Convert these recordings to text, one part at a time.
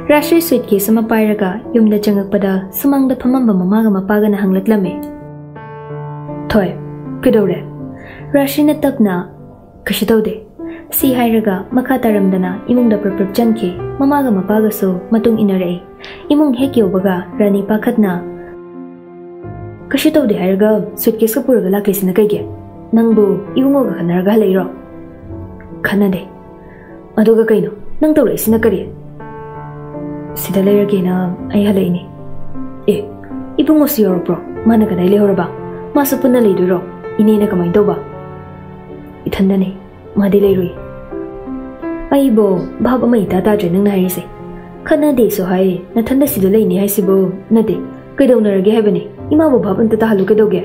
Rashri suitcase ama pairaga yumda changakpada sumangda phamamba mamaga mapaga na hanglatlame. Thoi, kidore. Rashri na tapna kashitaude. Si hairaga makha taramdana imungda praprup chanke mamaga mapaga so matung inarei. Imung hekyobaga rani pakhatna kashitaude hairaga suitcase ka puraga lakisina kaige. Nangbu ibungoga khanaraga leiro. Khanade. Aduga kaino nang tawraisina kari. Sida leiragena ai halaini. Ibungo si yorobro mana kadai lehoraba. Masu punna leiduro inena kamai tauba. Ithandane madi leirui. Aibo bhaba mai ta ta nang na harise. Khana de so hai na thanda sida leini hai sibo nade kaidonarage haibane. Ima bo bhaban ta halu kadoge.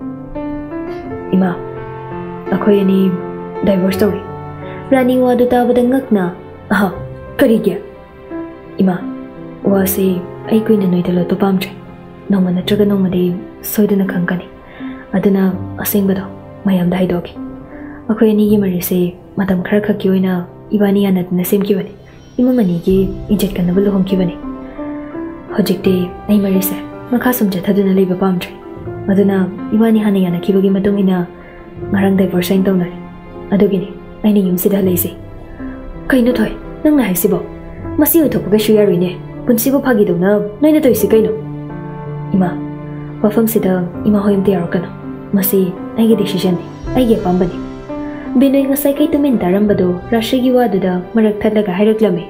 Ima akhoi ani divorce tawri. Rani wadu tabada ngakna aha karige. Ima wase ai kuina noidalo to pamtre. Noma natraga nomadi soidana khangkani. Aduna asengbado mayam dai dogi. Akhoi ani gi marise matam khara khaki oina ibani anadna semkibani. Imamani gi injet kanna bulu homkibani. Hojikte ai marise makha sumja thaduna leiba pamtre. Aduna ibani hana yana kibagi matungina ngarang divorce ain tawnari. Adugini aini yumsida leise. Kaino thoi nangna haisibo. Masi oithopaga shuyaruine. Punsibo phagidona noina toisi kaino. Ima wafam sida ima hoyam tiyaro kana. Masi aigi decision ni aigi apambani. Binoy ngasai kai tumin darambado Rashigi waduda marak thadlaga hairuklame.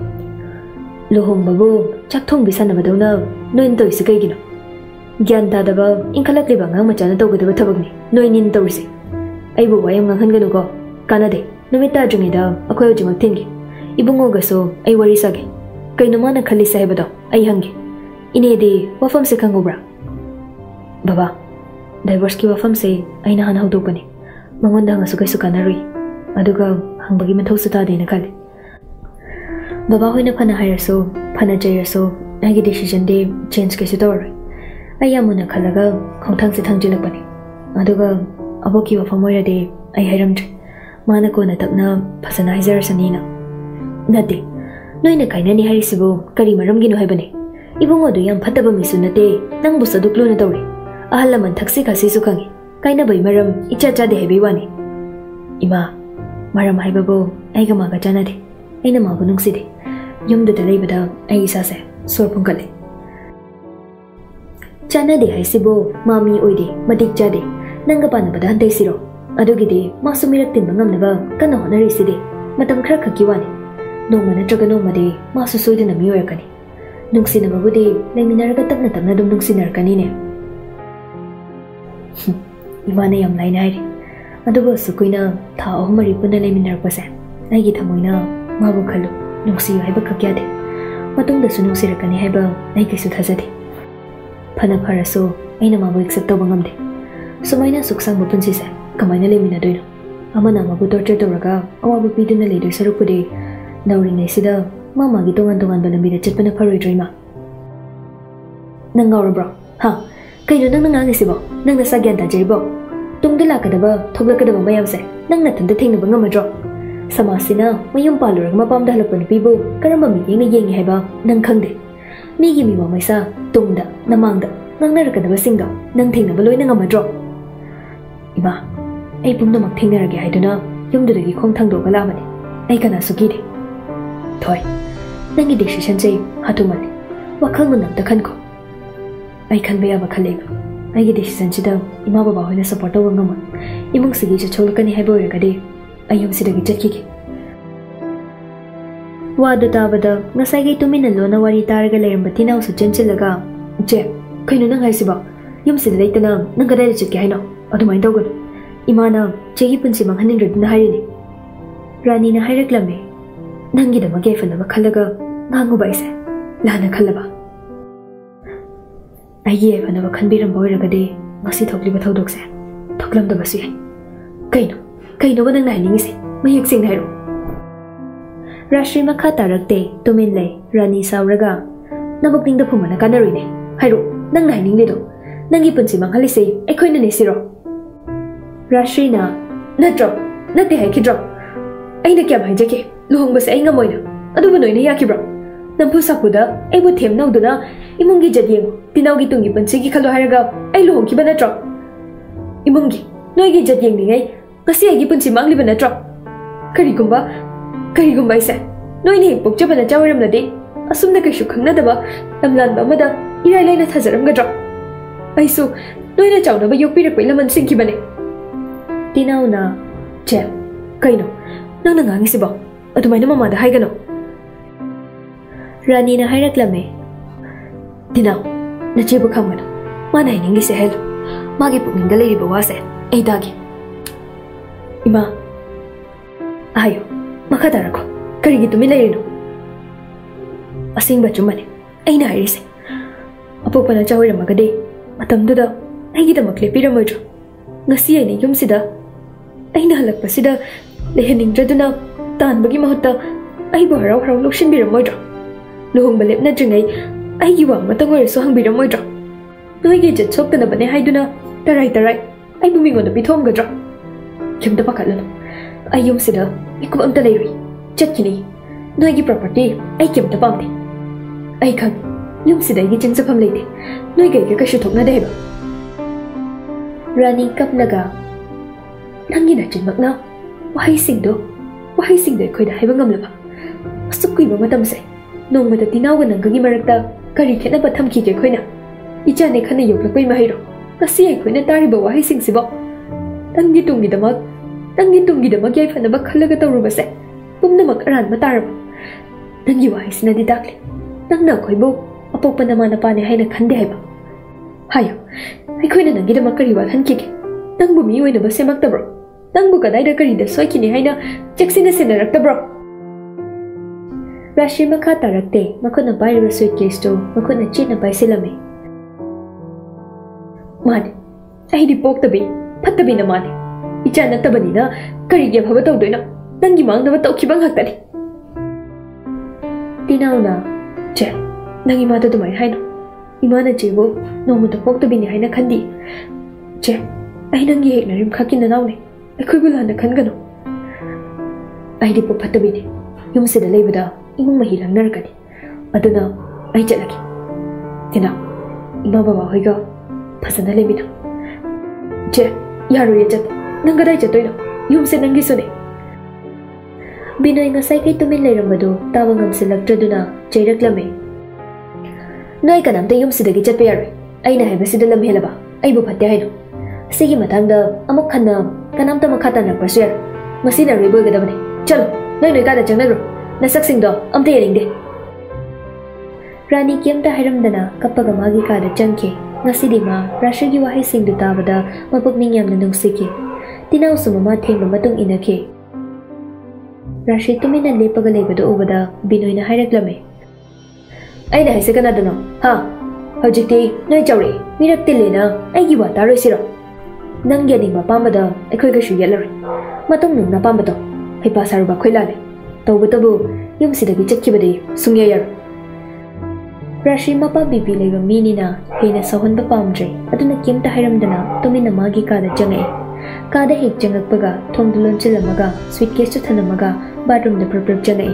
Luhongbabu chakthong bisanabadona noin toisi kaigino. Gyan tadaba inkhalakliba ngang machana tawgadaba thabakni noinin tawrise. Aibu wayam nganghangganu ko kanade numita jungida akhoi hojimak thingi. Ibungoga so ai wari sage. Kaino mana khali sahibado ai hangi. Inedi wafam se khangubra. Baba divorce ki wafam se aina hana hodokani. Mangonda ngasu kai sukanarui. Aduga hangbagi mathau suta deina khali. Baba hoina phana hairaso phana jairaso agi decision de change kai sutor. Ayamuna khalaga khongthang se thangjilakpani. Aduga aboki wafam oira de ai hairamtre. Mana ko na tapna phasana haizarsanina. Nade noina kainani harisibu kari maramgino haibane. Ibungo du yam phataba misu nate nangbu saduklu na tawri. Ahalaman thaksi khasi su khangi. Kaina bai maram icha cha de hebi wani. Ima maram haibabu aiga maga chanade. Aina mabu nungside. Yumda da leibada ai isase sorpungale. Chanade haisibu mami oide madik jade. Nanga pana bada hantai siro. Adugide masu mirak tin bangamnaba kana honariside. Matam khara khaki wani. Noma natraga nomade masu soidana miyorakani. Nungsinamabude laiminaraga tapna tapna dum nungsinarkani ne. Imana yam laina hairi. Aduba sukuina tha ahumari punna laiminarakpase. Aigi thamoina mabu khalu nungsiyo haiba khakyade. Matungda su nungsirakani haiba aigi su thazade. Phana pharaso aina mabu accept tawba ngamde. Sumaina suksang punsise kamaina laiminadoino. Amana mabu torture tawraga awabu piduna leidoi sarukpude Nauring sida mama gi tongan balambi da chatpana pharoidrima. Nang gaurabro ha kaino nang nang ngisibo nang na sagyan ta jeribo tungda lakadaba thoglakadaba mayamse nang na thanda thengna bangamadro samasina mayum palurag mapamda halakpan pibu karamba mi yengi haiba nang khangde migi mi mamaisa tungda namangda nang narakadaba singa nang thengna baloi nang amadro iba ai pumna mak thengnarage haiduna yumdudagi khong thangdo galamani ai kana sugide Thoi, nangi decision say hatumani. Wakhal munam ta khanko. Ai khan baya bakhalega. Ai gi decision sida ima baba hoina support taw ngama. Imung sigi cha cholkani haibo regade. Ayum sida gi chakki. Wadu tabada ngasai gi tumina lona wari taraga leramba tinau su chenchilaga. Je, kaino nang haisiba. Yum sida leitana nang gadai chakki haino. Adumai tawgon. Imana chegi punsi manghanin redna harini. Rani na hairaklambe. Nangi da mage fanaba khalaga ngangu baise lana khalaba ayi fanaba khanbiram boiragade ngasi thokliba thodokse thoklam da basu kaino banang nai ningise mayek sing hairo Rashri makha tarakte tumin lei Rani sauraga nabukning da phumana kanaruine hairo nang nai ning ledo nangi punsi manghalise ekhoina ne siro Rashri na natro nate hai kidro aina kya bhai jake Luhong bas ay ngamoy na. Ano ba noy na yaki bro? Nampu sakuda ai bu them nau duna imungi jadiyeng tinau gi tungi pansi gi khalo haraga ai lohong ki bana tro imungi noi gi jadiyeng ni ngai ngasi ai gi punsi mangli bana tro kari gumba ise noi ni pok jabana jawaram ladi asumna kai shu khangna daba lamlan ba mada irai laina thajaram ga tro ai su noi na chawna ba yokpi ra koila man sing ki bane tinau na che kaino nang na ngangi sibo adumai na mama da hai gano Rani na hairak lame Tinau na chebu khamgana mana hiningi se hel magi pukning da leiri ba wase ai dagi Ima ayo makadara ko karigi tumi leirino asing ba chumane ai na harise apokpa na chawira magade matamduda ai gi da makle piramoidro ngasi ai ni yumsida ai na halak pasida lehening draduna tan bagi mahutta ai bo harau harau lokshin biramoidro Luhung balip na jengay ay giwang matangor so hang biram moidro Noi gi jet sok na bane haiduna tarai ay bumingon na pithom gadro Kim da pakalano ay yung sida ikum ang talayri jet kini Noi gi property ay kim da pamti Ay kang yung sida gi jeng sa pamlete Noi gay ka kashutok na deba Rani kap naga Nangi na jen magna Wahay singdo koy da haibang ngamlaba Asup ko'y mga matamsay Nung mata tinawa ng gagi marakta kari kena ba thamki ke khoina icha ne khane yoklakpai mahiro kasi ai khoina tari ba wahi sing sibo tangi tungi damak yai phana ba khalaga tawru ba se pumna mak aran ma tar ba tangi wahi sina di dakle nang na khoi bo apok pa na mana pa ne haina khande hai ba hayo ai khoina nangi damak kari wa thanki ke nang bu mi oina ba semak ta bro nang bu kadai da kari da soi ki ne haina cheksina sina rakta bro Rashi makha tarakte makona bayra suitcase to makona china paisilame Mane ai di pok tabi phattabi na mane icha na tabani na kari ge phaba taw doina nangi mang na taw khibang hakta ni Tinauna che nangi ma ta dumai haino imana jebo no mu ta pok tabi ni haina khandi che ai nangi hek na rim khakin na naune ai khoi bula na khan gano ai di pok phattabi ni yum se da leibada imung mahilang narkani aduna ai chalaki tina ima baba hoiga phasana lemina je yaro ye chat nangadai chatoina yumse nangi sone binoi ngasai kai tumin leiramadu tawangam selakdraduna cheirak-lame noi kanamta yumsidagi chatpa yaroi aina haibasida lam helaba aibu phatte haino sigi matangda amuk khanna kanamta makhata nakpasu yar masina riboigadabane chalo noi kada changnagro Nasaksingdo amta yeringde Rani kiamta hairamdana kappaga magi kada changke ngasidi ma rashigi wahai singdu tabada mapukning yamna nungsike tinau sumama thengba matung inake Rashi tumina lepaga leibadu ubada binoina hairak-lame Aina haise kanadano ha hojikti noi chawre mirak tillena aigi wa taroi siro nang yani ma pambada akhoi ga shu yalare matung nung na pambato hai pasaru ba khoilale Taubatabu yung sidagi chatkibadi sungyayar Rashi mapa bibi leiba minina hena sahon ba pamdre aduna kimta hairamdana tumina magi kada jangai kada hek jangakpaga thongdulon chilamaga suitcase chu thanamaga bathroom da prep jangai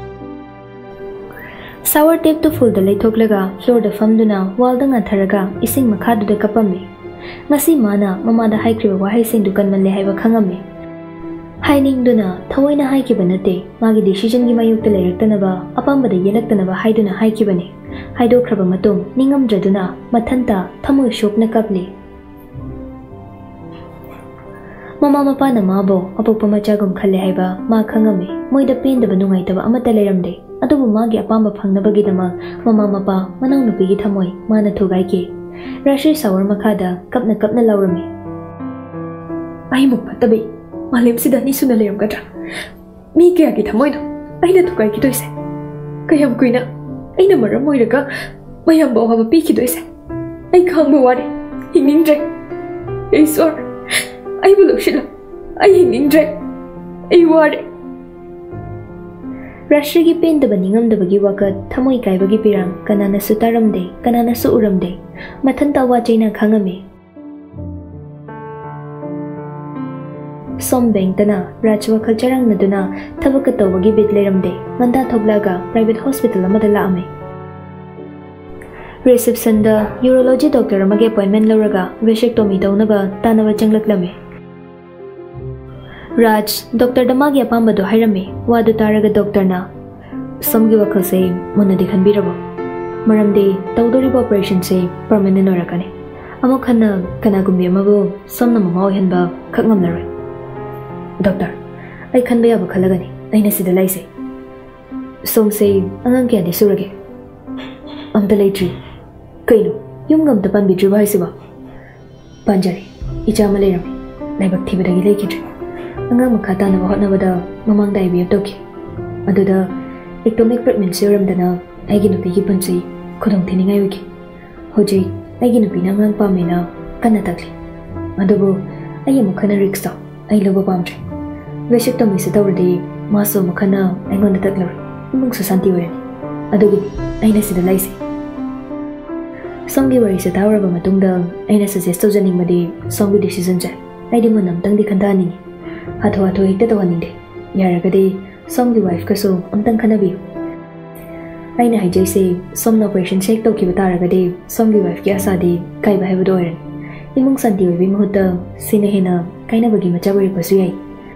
Sour tape to full da leithoklaga floor da famduna wall da ngatharaga ising makhadu da kapame ngasi mana mama da haikriba wahai sing dukan manle haiba khangame Haining duna thawaina haikiba nate magi decision gi mayukta leiraktanaba apambada yelaktanaba haiduna haikibane haidokraba matung ningamdraduna mathanta thamoi shokna kapli Mama mapa na mabo apokpa machagum khalle haiba ma khangame moida pendaba nungaitaba amata leiramde adubu magi apamba phangnabagi dama mama mapa manau nupi gi thamoi mana thugai ke Rashi sawar makhada kapna laurame Ai muk patabi Malim sida ni suna layam kadra Mi kaya ki thamoy no Aina thukai ki toise Kayam kuina Aina maram moiraga Mayam bawa haba pi ki toise Ai khang bawari Hinging drag Ai sor Ai bulok shila Ai hinging drag Ai wari Rashri gi pen daba ningam daba gi wakat Thamoy kai bagi pirang Kanana su taramde Kanana su uramde Mathanta wa jaina khangame Som Bengtana, Rajwa Kalcharang Naduna, Tabakatawagi bit leramde, Manda Toblaga, private hospital Amadala Ame. Reception the urology doctor Amage appointment Loraga, Vishectomy Taunaba, Tanava Changlakame. Raj, Dr. Damagi Apambado Hirame, Wadu Taraga Doctor Na. Some give a case, Monadi can be rubber. Maramde, Taudori operation say, permanent Orakane. Amokana, Kanagumbi Mabu, some Namamo Henba, Kagamare. Doctor, I can be a Kalagani, I see the lazy. Some say, Anankia de Surage. The late tree. Kaino, Yungam the Panbi Jubaisiba. Panjari, Ichamalerami, Nabaktivagi Lake. Angamakatan of Hotnavada, Mamang Divi of Doki. Aduda, ectomic pregnant serum dana, Agin of the Yipansi, Kodong Tinning Iwiki. Hoji, Agin of Pinangang Pamina, Kanatakli. Adobo, I am a canary stop, I love a boundary. Veshectomy set over the Maso Makana, I'm on the Tatler, amongst the Santi. Adobe, I see the lazy. Some giveaways at our Bamatunda, I suggest to Madi, some good decisions. I demand Tang the Kantani. Hato hit the one day. Yaragade, some the wife Kaso, Amtan Kanabi. I know I say, some operation shake to Kivataragade, some the wife Yasadi, Kaiba Havadoran. Imung Santi Vimhuta, Sinehina, Kainabagi Machabari Pasuai.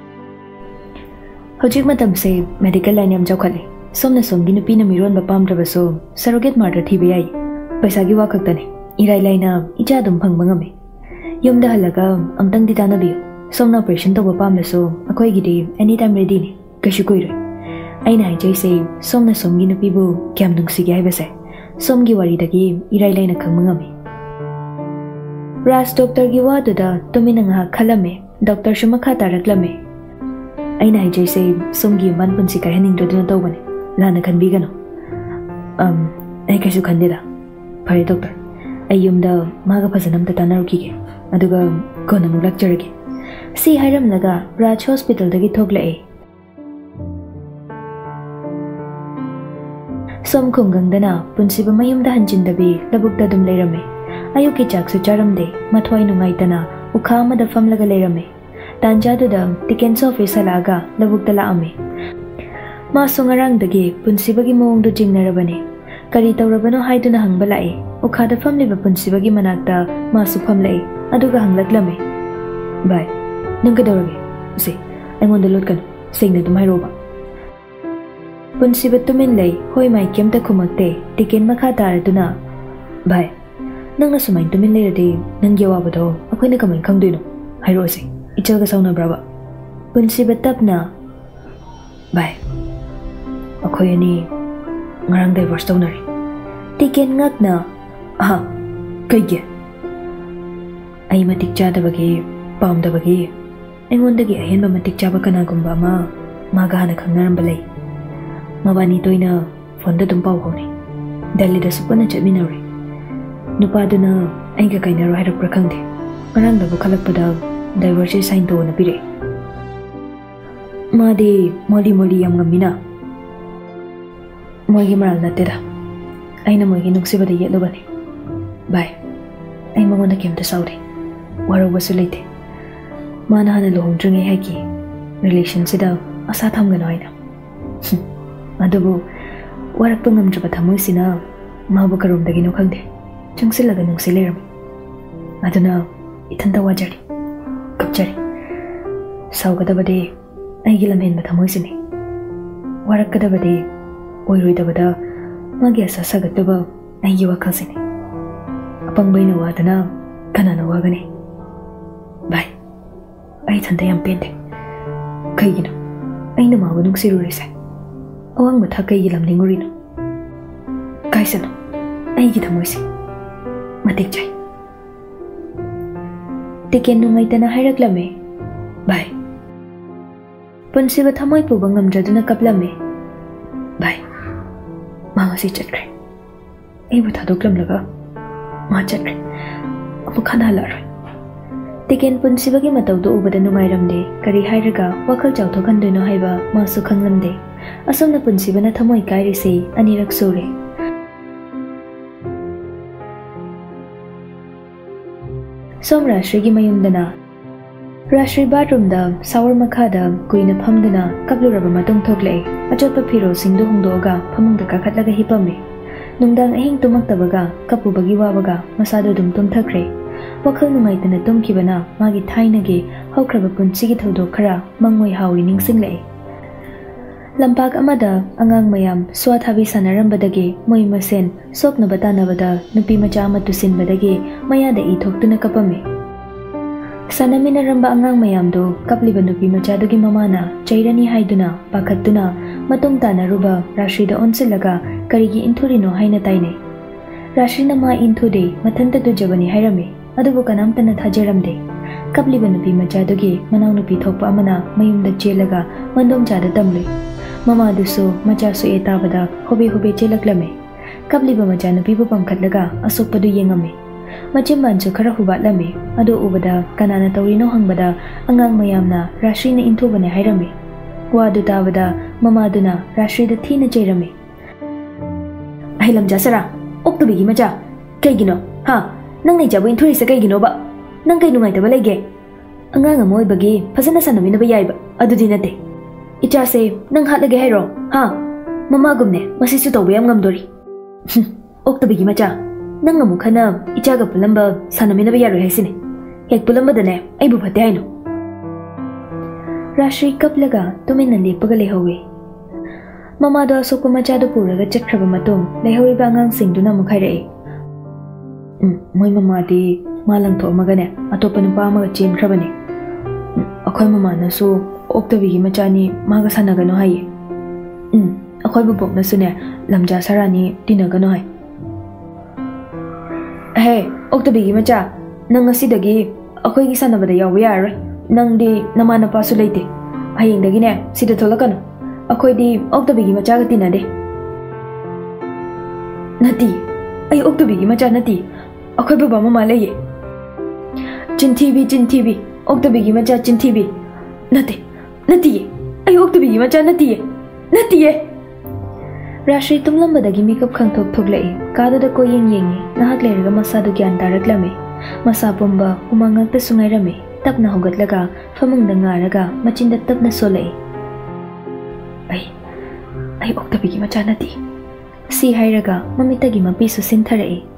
Hojik Matam say, medical line am Jokali. Some Nasongin Pina Miron Bapam Trabaso, surrogate murder TBI. Paisagi Wakatane, Irailina, Ichadum Pang Bangame. Yumda Halaga, Amtang Ditanabi, some operation to Bapam so, a quagidi, anytime ready, Kashukuire. Aina Jay say, some Nasongin Pibu, Cam Nungshithoi, some Giwari the game, Irailina Kamangame. Ras Dr. Giwada, Dominanga Kalame, Dr. Shumakata Reclame. Aina Jay say, some give one Punsika Henning to Donovan, Lana can be gano. I guess you can do that. Pari doctor, I the Magapasanam Tanaruki, Aduga, Konam lecture. See Hiram Naga, Raj Hospital the Gitogla. Some Kungandana, Punsiba Mayum the Hanchin the Bay, the book the Dum Lerame. Ayuki Jacksu Charam de, Matwai Numaitana, Ukama the Famlaga Lerame. Tanjadu dam, Tickens office Alaga, the book the Laame. Masongarang the gay, Punsibagi Mong do Jingnarabane. Karita Rabano Haiduna Hang Balai, Okada from Liverpunsibagi Manakta, Masupam lay, Aduga Hang Laglame. Bye. Nungadorage. Say, I'm on the Lutkan, saying that to my roba. Punsibatumin lay, Hoi my Kemta Kumakte, Tikin Makata Duna. Bye. Nanga Sumain to Min later, Nangyawabado, a Quinacam and Kangduno. Hirose, Ichaga Sauna Brava. Punsibatapna. Bye. Okoyani. Ngarang divorce donori. Tiken ngak na. Aha, kaya. Ay matik chada bagi, paum da bagi. Ay ngonda gi ayan ba matik chaba kana gumba ma, magahanak ang naram balay. Mabani to'y na fonda dumpaw ko ni. Dali da supa na chat minari. Nupado na ay kakay na rohay rakrakang di. Ngarang da bukalak pa daw, divorce sign to na pire. Madi, moli yang ngamina. Moigi maral na tira. Ay na moigi nungsiba da yelo bani. Bye. Ay mga na kiyam ta sauri. Waro ba sulite. Mana hana lohong drungi haki. Relation sida asatam gano ay na. Adobo, warak pangam jaba tamoy sina. Mabu karom da gino kagde. Chung sila ganong silerami. Aduna, itanda wajari. Kapjari. Saw kada ba de, ay gilamhin matamoy sini. Warak kada ba de, Oiroi dabada, Magia Sasagat daba, ay Yuakasini. Upang bay na wadana, kananawagani. Bye. Ay tandayang pente. Kay gino, ay namawanong sirurise. Awang mata kay gilam lingurino. Kaisano, ay gitamoisi. Matikchay. Tiken nungay tana haraglame. Bye. Punsiba tamoy po bang namjado na kaplame. Bye. Mama si chat kare. Ay bata doglam laga. Ma chat kare. Apo kana lar. Tiken punsibagi mataw do ubada nungayramde. Kari hairaga wakal jawto kandoy no haiba masu khanglamde. Asom na punsiba na thamoy kairi se anirak sore. Somra Shrigi mayumdana. Rashri bathroom da shower makhada kuina phamduna kapluraba matung thoklei achotpa phiro singdu hongdoga phamungda kakhatlaga hipame nungdang ahing tumaktabaga kapubagi wabaga masado dum tumthakre wakhal numaitana tumkibana magi thainage Hukkhraba punsigi thodok khara mangoi hawi ningsinglei lampak amada angang mayam swathabi sanarambadagi moi masen sokna batanabada nupi macha ama tusinbadagi mayada ithoktuna kapame sanamina ramba angang mayamdo kapliba nupi macha dugi mamana chairani haiduna pakhatuna matung tanaruba Rashida onsilaga karigi inthurino haina taine Rashina ma inthude mathanta dujabani hairame adubu kanamtana thajaramde kapliba nupi macha dugi manau nupi thokpa amana mayumda chelaga mandom chada tamle mama duso macha su etabada hobe hobe chelaklame kabliba macha nupi bu pamkhatlaga asokpadu yengame machim banchu khara hubatlame adu ubada kanana tawrino hangbada angang mayamna Rashina inthubane hairame wadu tabada mama duna Rashida thina chairame ailam jasara oktubigi macha kaigino ha nang nei jabu inthuri se kaigino ba nang kai nungai taba lege angang amoy bagi phasana sanamina ba yaiba adudi nate icha se nang hatlage hairo ha mama gumne masisu tawbe am ngamdori oktubigi macha nang amu khana icha ga pulamba sanamina ba yaro haisine hek pulamba dane ai bu phate haino Rashri kaplaga tumina lepaga lehawe mama do sokpa macha do puraga chakhraba matung lehori ba ngang singduna mukhairai moi mama di malang tho magane atopa nupa ma chen khrabane akhoi mama na su oktabi gi machani maga sanagano haye akhoi bu bok na sune lamja sarani dinagano hai he oktabi gi macha nang asidagi akhoi gi sanabada yaw yar nang di namana pasu leite hayeng dagi ne sida tholakano akhoi di oktabi gi macha ga tinade nati ai oktabi gi macha nati akhoi baba mama leye chintibi oktabi gi macha chintibi nati ai oktabi gi macha nati Rashri tumlambadagi makeup khangthok thoklei kada da ko yengi nahak lerga masa du gyan taraklame masa pumba umangak ta sungairame tapna hogatlaga famungda ngaraga machinda tapna solei ai oktabi gi macha nati si hairaga mamitagi mapi su sintharai